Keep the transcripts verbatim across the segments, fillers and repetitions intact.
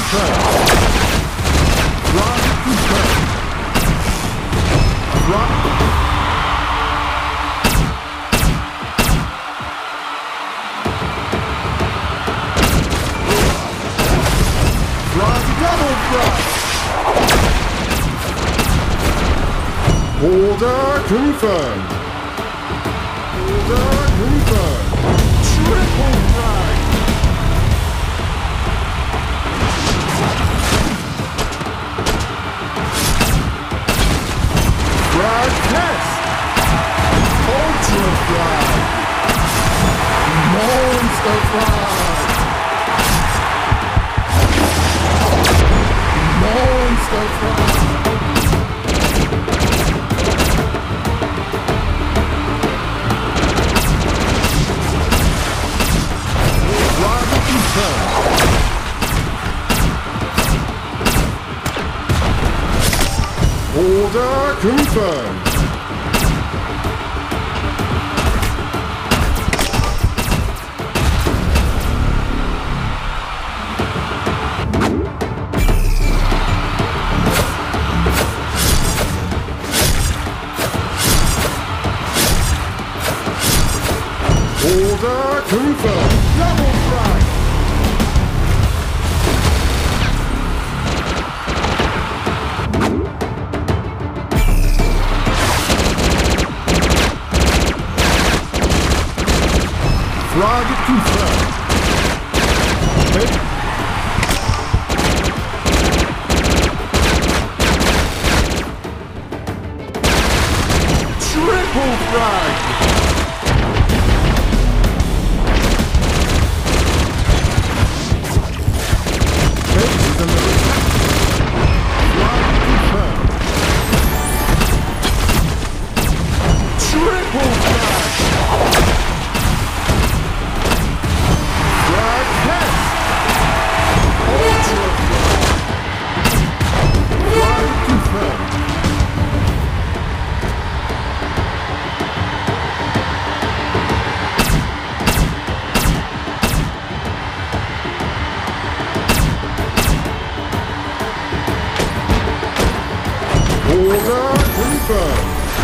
confirmed. Target confirmed. Target. Double thrust. Order confirmed. Order confirmed. Triple frag. Frag test. Ultra frag. Monster frag. Monster frag. Order confirmed. Order confirmed. Double frag. Target confirmed. Okay. Triple frag. Bases under attack. Target confirmed. Triple frag. Order confirmed.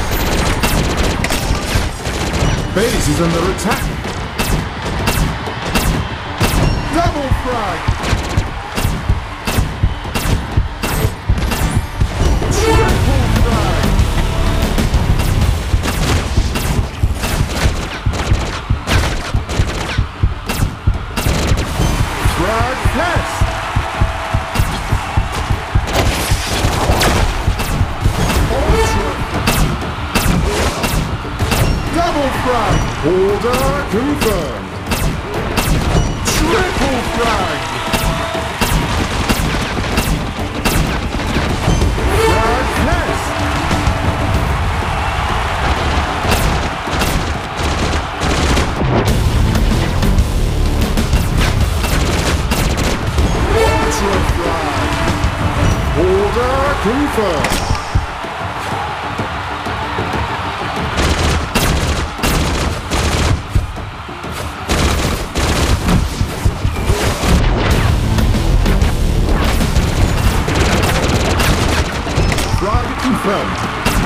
Base is under attack. Double frag. Triple frag. Frag test. Order confirmed. Triple frag. Frag test. Ultra frag. Order confirmed. Confirmed.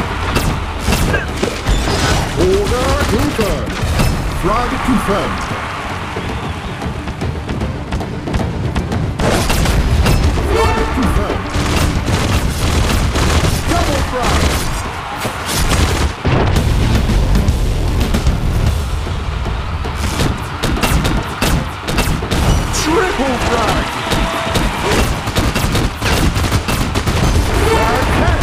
Order confirmed. Target confirmed. Target confirmed. Double frag. Triple frag. Frag test.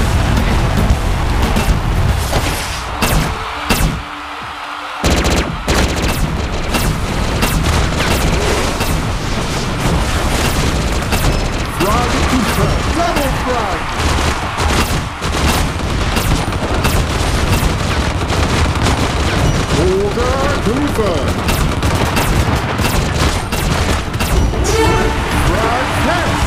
Double frag! Order confirmed! Frag test!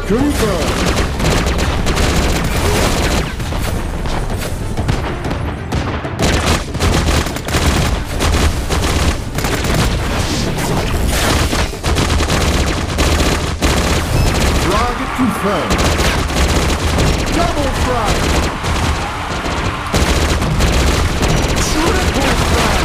confirmed. Target confirmed. Double frag. Triple frag.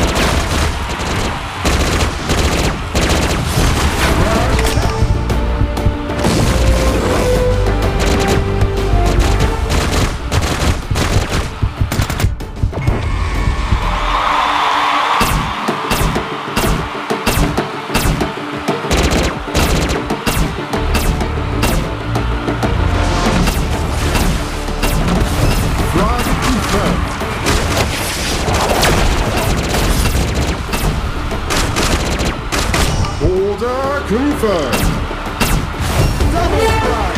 Order confirmed. Double frag.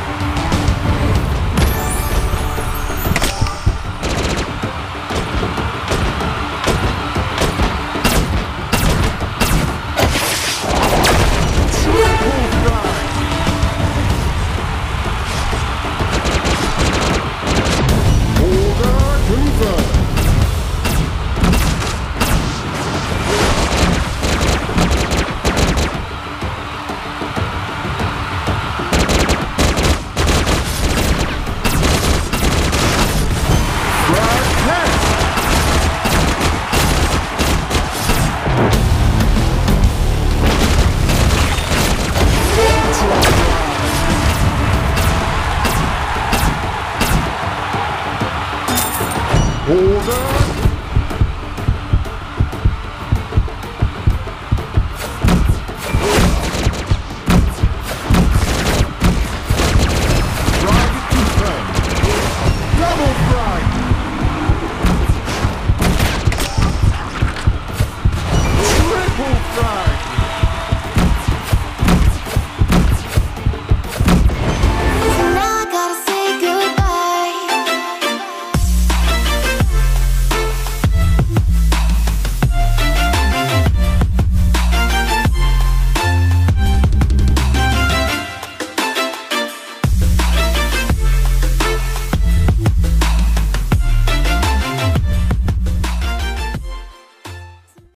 Triple frag. Order confirmed. Order